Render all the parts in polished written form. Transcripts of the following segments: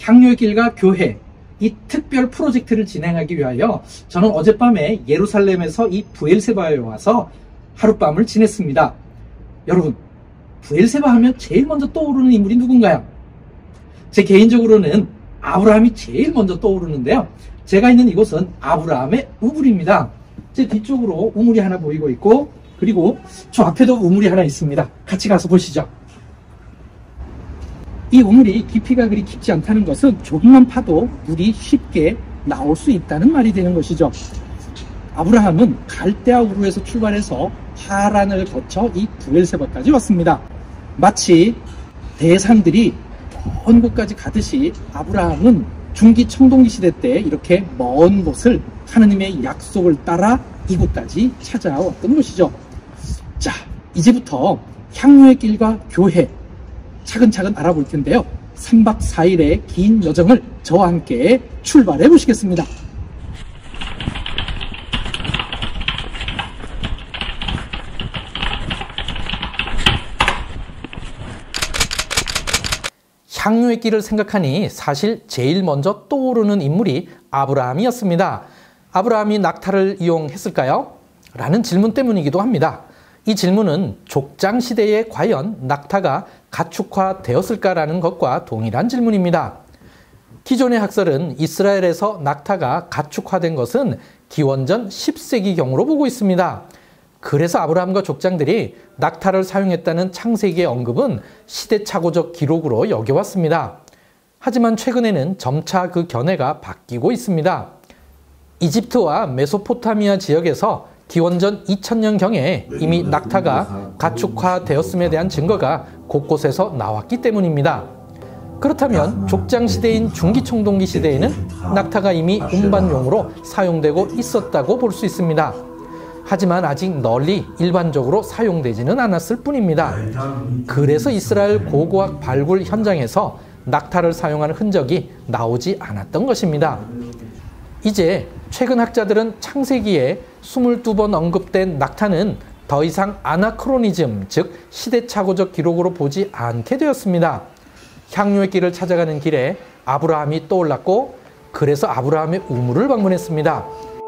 향유의 길과 교회, 이 특별 프로젝트를 진행하기 위하여 저는 어젯밤에 예루살렘에서 이 브엘세바에 와서 하룻밤을 지냈습니다. 여러분, 브엘세바 하면 제일 먼저 떠오르는 인물이 누군가요? 제 개인적으로는 아브라함이 제일 먼저 떠오르는데요. 제가 있는 이곳은 아브라함의 우물입니다. 제 뒤쪽으로 우물이 하나 보이고 있고, 그리고 저 앞에도 우물이 하나 있습니다. 같이 가서 보시죠. 이 우물이 깊이가 그리 깊지 않다는 것은 조금만 파도 물이 쉽게 나올 수 있다는 말이 되는 것이죠. 아브라함은 갈대아 우르에서 출발해서 하란을 거쳐 이 브엘세바까지 왔습니다. 마치 대상들이 먼 곳까지 가듯이 아브라함은 중기 청동기 시대 때 이렇게 먼 곳을 하느님의 약속을 따라 이곳까지 찾아왔던 것이죠. 자, 이제부터 향유의 길과 교회 차근차근 알아볼 텐데요. 3박 4일의 긴 여정을 저와 함께 출발해 보시겠습니다. 향유의 길을 생각하니 사실 제일 먼저 떠오르는 인물이 아브라함이었습니다. 아브라함이 낙타를 이용했을까요? 라는 질문 때문이기도 합니다. 이 질문은 족장 시대에 과연 낙타가 가축화되었을까라는 것과 동일한 질문입니다. 기존의 학설은 이스라엘에서 낙타가 가축화된 것은 기원전 10세기경으로 보고 있습니다. 그래서 아브라함과 족장들이 낙타를 사용했다는 창세기의 언급은 시대착오적 기록으로 여겨왔습니다. 하지만 최근에는 점차 그 견해가 바뀌고 있습니다. 이집트와 메소포타미아 지역에서 기원전 2000년경에 이미 낙타가 가축화되었음에 대한 증거가 곳곳에서 나왔기 때문입니다. 그렇다면 족장시대인 중기청동기 시대에는 낙타가 이미 운반용으로 사용되고 있었다고 볼 수 있습니다. 하지만 아직 널리 일반적으로 사용되지는 않았을 뿐입니다. 그래서 이스라엘 고고학 발굴 현장에서 낙타를 사용하는 흔적이 나오지 않았던 것입니다. 이제 최근 학자들은 창세기에 22번 언급된 낙타는 더 이상 아나크로니즘, 즉 시대착오적 기록으로 보지 않게 되었습니다. 향유의 길을 찾아가는 길에 아브라함이 떠올랐고, 그래서 아브라함의 우물을 방문했습니다.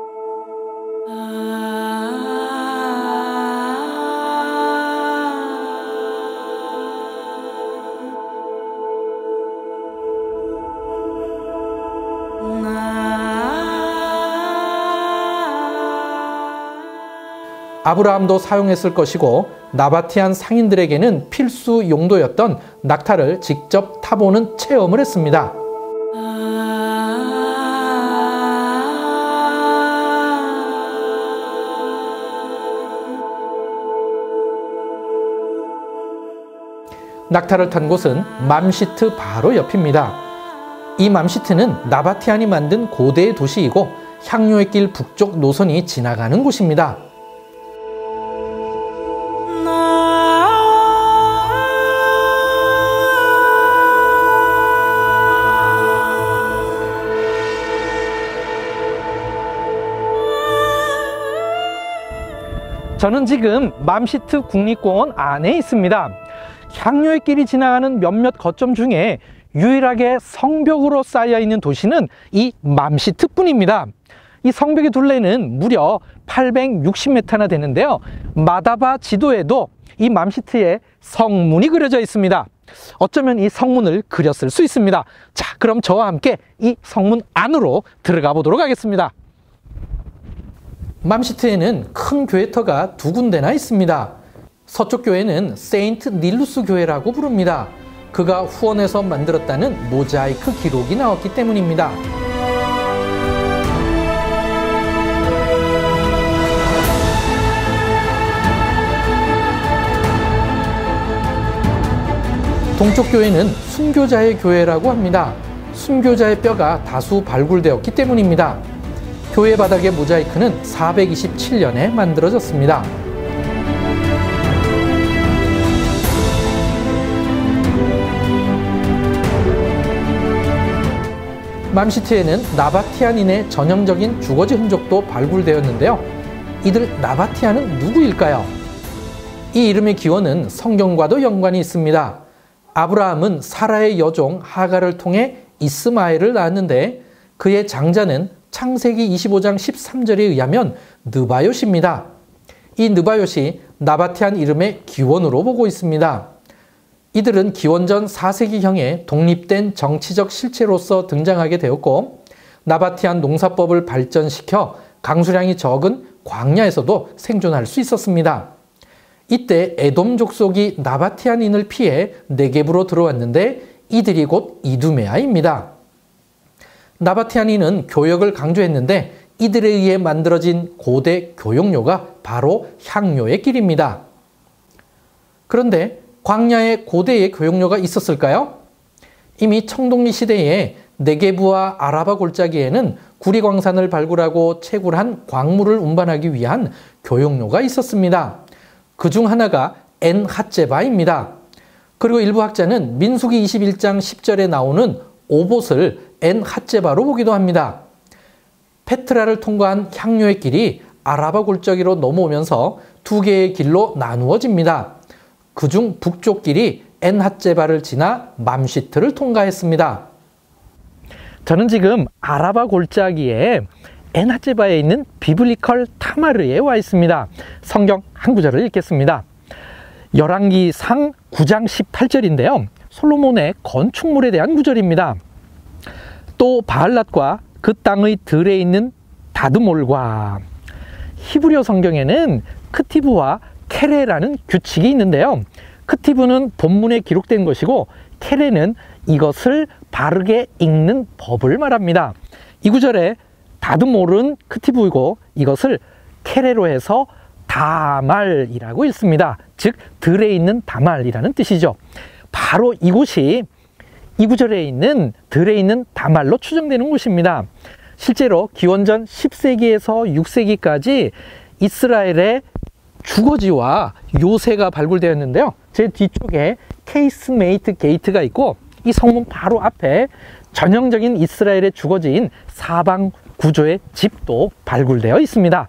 아브라함도 사용했을 것이고 나바티안 상인들에게는 필수 용도였던 낙타를 직접 타보는 체험을 했습니다. 낙타를 탄 곳은 맘시트 바로 옆입니다. 이 맘시트는 나바티안이 만든 고대의 도시이고 향유의 길 북쪽 노선이 지나가는 곳입니다. 저는 지금 맘시트 국립공원 안에 있습니다. 향유의 길이 지나가는 몇몇 거점 중에 유일하게 성벽으로 쌓여있는 도시는 이 맘시트 뿐입니다. 이 성벽의 둘레는 무려 860m나 되는데요. 마다바 지도에도 이 맘시트에 성문이 그려져 있습니다. 어쩌면 이 성문을 그렸을 수 있습니다. 자, 그럼 저와 함께 이 성문 안으로 들어가 보도록 하겠습니다. 맘시트에는 큰 교회터가 두 군데나 있습니다. 서쪽 교회는 세인트 닐루스 교회라고 부릅니다. 그가 후원해서 만들었다는 모자이크 기록이 나왔기 때문입니다. 동쪽 교회는 순교자의 교회라고 합니다. 순교자의 뼈가 다수 발굴되었기 때문입니다. 교회 바닥의 모자이크는 427년에 만들어졌습니다. 맘시트에는 나바티안인의 전형적인 주거지 흔적도 발굴되었는데요. 이들 나바티안은 누구일까요? 이 이름의 기원은 성경과도 연관이 있습니다. 아브라함은 사라의 여종 하갈을 통해 이스마엘을 낳았는데 그의 장자는 창세기 25장 13절에 의하면 느바요시입니다. 이 느바요시 나바티안 이름의 기원으로 보고 있습니다. 이들은 기원전 4세기형의 독립된 정치적 실체로서 등장하게 되었고 나바티안 농사법을 발전시켜 강수량이 적은 광야에서도 생존할 수 있었습니다. 이때 에돔 족속이 나바티안인을 피해 네겝으로 들어왔는데 이들이 곧 이두메아입니다. 나바티안인은 교역을 강조했는데 이들에 의해 만들어진 고대 교역료가 바로 향료의 길입니다. 그런데 광야에 고대의 교역료가 있었을까요? 이미 청동기 시대에 네게부와 아라바 골짜기에는 구리광산을 발굴하고 채굴한 광물을 운반하기 위한 교역료가 있었습니다. 그중 하나가 엔핫제바입니다. 그리고 일부 학자는 민수기 21장 10절에 나오는 오봇을 엔핫제바로 보기도 합니다. 페트라를 통과한 향료의 길이 아라바 골짜기로 넘어오면서 두 개의 길로 나누어집니다. 그중 북쪽 길이 엔핫제바를 지나 맘시트를 통과했습니다. 저는 지금 아라바 골짜기에 엔핫제바에 있는 비블리컬 타마르에 와 있습니다. 성경 한 구절을 읽겠습니다. 열왕기상 9장 18절인데요. 솔로몬의 건축물에 대한 구절입니다. 또 바알랏과 그 땅의 들에 있는 다드몰과 히브리어 성경에는 크티브와 케레라는 규칙이 있는데요. 크티브는 본문에 기록된 것이고 케레는 이것을 바르게 읽는 법을 말합니다. 이 구절에 다드몰은 크티브이고 이것을 케레로 해서 다말이라고 읽습니다. 즉 들에 있는 다말이라는 뜻이죠. 바로 이곳이 이 구절에 있는 들에 있는 다말로 추정되는 곳입니다. 실제로 기원전 10세기에서 6세기까지 이스라엘의 주거지와 요새가 발굴되었는데요. 제 뒤쪽에 케이스메이트 게이트가 있고 이 성문 바로 앞에 전형적인 이스라엘의 주거지인 사방 구조의 집도 발굴되어 있습니다.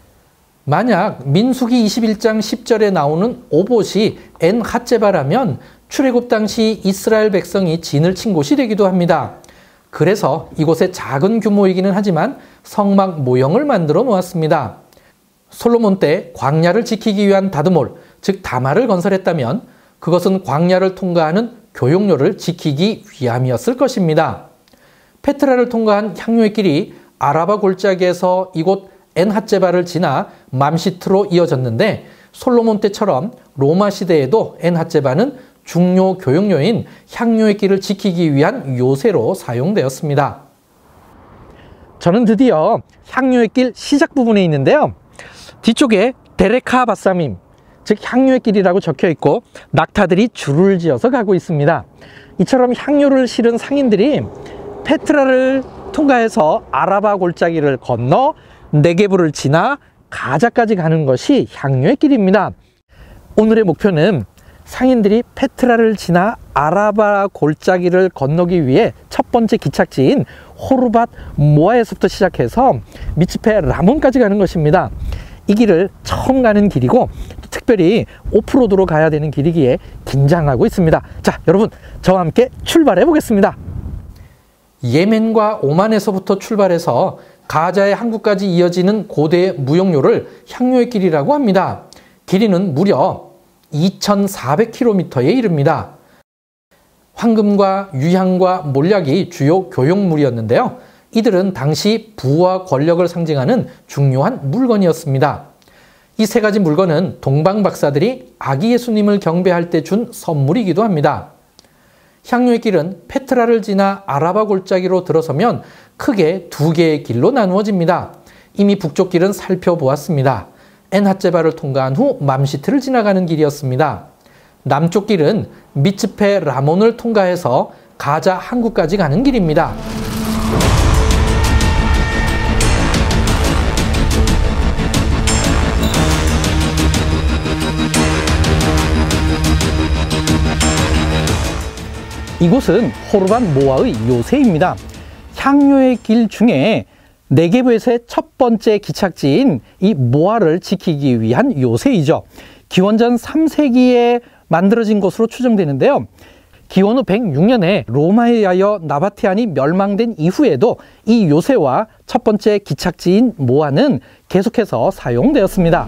만약 민수기 21장 10절에 나오는 오봇이 엔핫제바라면 출애굽 당시 이스라엘 백성이 진을 친 곳이 되기도 합니다. 그래서 이곳에 작은 규모이기는 하지만 성막 모형을 만들어 놓았습니다. 솔로몬 때 광야를 지키기 위한 다드몰, 즉 다마를 건설했다면 그것은 광야를 통과하는 교역로를 지키기 위함이었을 것입니다. 페트라를 통과한 향료의 길이 아라바 골짜기에서 이곳 엔핫제바를 지나 맘시트로 이어졌는데 솔로몬 때처럼 로마 시대에도 엔핫제바는 중요 교역로인 향료의 길을 지키기 위한 요새로 사용되었습니다. 저는 드디어 향료의 길 시작 부분에 있는데요. 뒤쪽에 데레카 바사밈, 즉 향료의 길이라고 적혀 있고 낙타들이 줄을 지어서 가고 있습니다. 이처럼 향료를 실은 상인들이 페트라를 통과해서 아라바 골짜기를 건너 네게브를 지나 가자까지 가는 것이 향료의 길입니다. 오늘의 목표는 상인들이 페트라를 지나 아라바 골짜기를 건너기 위해 첫 번째 기착지인 호르밧 모아에서부터 시작해서 미츠페 라몬까지 가는 것입니다. 이 길을 처음 가는 길이고 특별히 오프로드로 가야 되는 길이기에 긴장하고 있습니다. 자, 여러분 저와 함께 출발해 보겠습니다. 예멘과 오만에서부터 출발해서 가자의 항구까지 이어지는 고대 무역로를 향료의 길이라고 합니다. 길이는 무려 2,400km에 이릅니다. 황금과 유향과 몰약이 주요 교역물이었는데요. 이들은 당시 부와 권력을 상징하는 중요한 물건이었습니다. 이 세 가지 물건은 동방 박사들이 아기 예수님을 경배할 때 준 선물이기도 합니다. 향료의 길은 페트라를 지나 아라바 골짜기로 들어서면 크게 두 개의 길로 나누어집니다. 이미 북쪽 길은 살펴보았습니다. 엔핫제바를 통과한 후 맘시트를 지나가는 길이었습니다. 남쪽 길은 미츠페 라몬을 통과해서 가자 항구까지 가는 길입니다. 이곳은 호르밧 모아의 요새입니다. 향료의 길 중에 네게브에서의 첫 번째 기착지인 이 모아를 지키기 위한 요새이죠. 기원전 3세기에 만들어진 것으로 추정되는데요. 기원 후 106년에 로마에 의하여 나바티안이 멸망된 이후에도 이 요새와 첫 번째 기착지인 모아는 계속해서 사용되었습니다.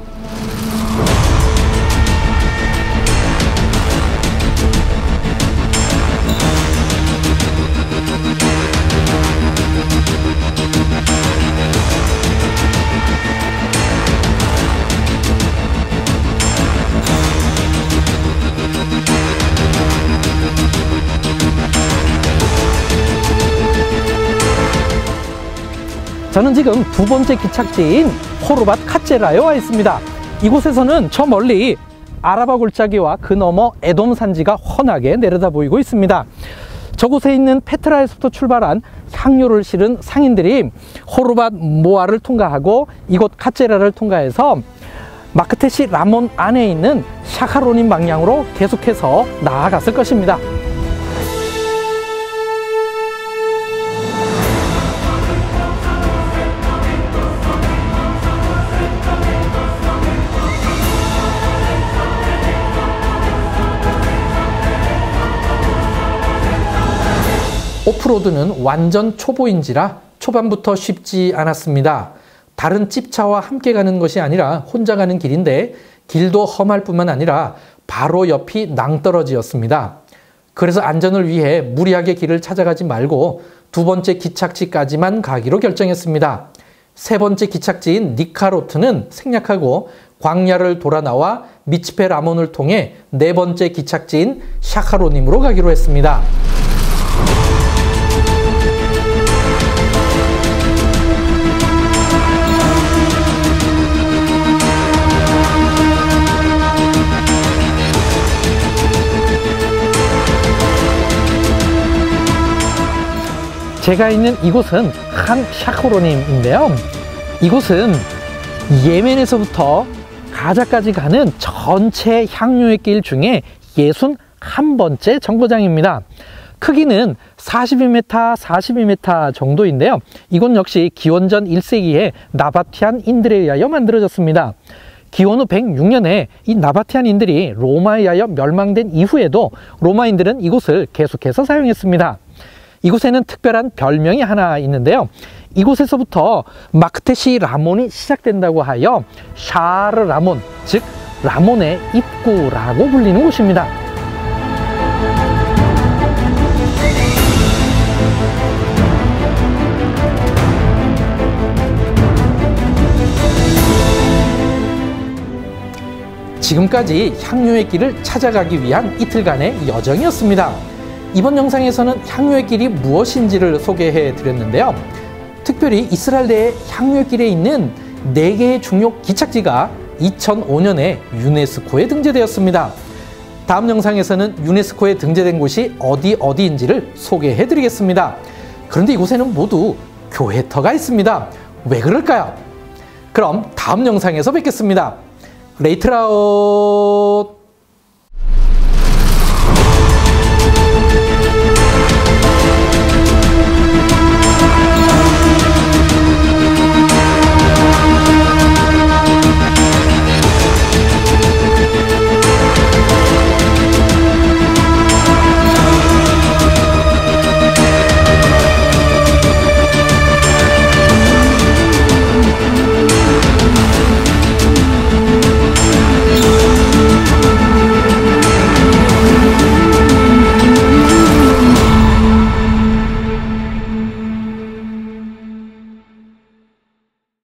저는 지금 두 번째 기착지인 호르밧 카체라에 와 있습니다. 이곳에서는 저 멀리 아라바 골짜기와 그 너머 에돔 산지가 훤하게 내려다 보이고 있습니다. 저곳에 있는 페트라에서부터 출발한 향료를 실은 상인들이 호르밧 모아를 통과하고 이곳 카체라를 통과해서 마크테시 라몬 안에 있는 샤카로님 방향으로 계속해서 나아갔을 것입니다. 오프로드는 완전 초보인지라 초반부터 쉽지 않았습니다. 다른 찝차와 함께 가는 것이 아니라 혼자 가는 길인데 길도 험할 뿐만 아니라 바로 옆이 낭떠러지였습니다. 그래서 안전을 위해 무리하게 길을 찾아가지 말고 두 번째 기착지까지만 가기로 결정했습니다. 세 번째 기착지인 니카로트는 생략하고 광야를 돌아 나와 미츠페 라몬을 통해 네 번째 기착지인 샤카로님으로 가기로 했습니다. 제가 있는 이곳은 한 샤카로님인데요. 이곳은 예멘에서부터 가자까지 가는 전체 향료의 길 중에 61번째 정거장입니다. 크기는 42m, 42m 정도인데요. 이곳 역시 기원전 1세기에 나바티안인들에 의하여 만들어졌습니다. 기원 후 106년에 이 나바티안인들이 로마에 의하여 멸망된 이후에도 로마인들은 이곳을 계속해서 사용했습니다. 이곳에는 특별한 별명이 하나 있는데요. 이곳에서부터 마크테시 라몬이 시작된다고 하여 샤르 라몬, 즉 라몬의 입구라고 불리는 곳입니다. 지금까지 향료의 길을 찾아가기 위한 이틀간의 여정이었습니다. 이번 영상에서는 향료의 길이 무엇인지를 소개해 드렸는데요. 특별히 이스라엘 내의 향료의 길에 있는 4개의 중요 기착지가 2005년에 유네스코에 등재되었습니다. 다음 영상에서는 유네스코에 등재된 곳이 어디인지를 소개해 드리겠습니다. 그런데 이곳에는 모두 교회터가 있습니다. 왜 그럴까요? 그럼 다음 영상에서 뵙겠습니다. 레이트라웃!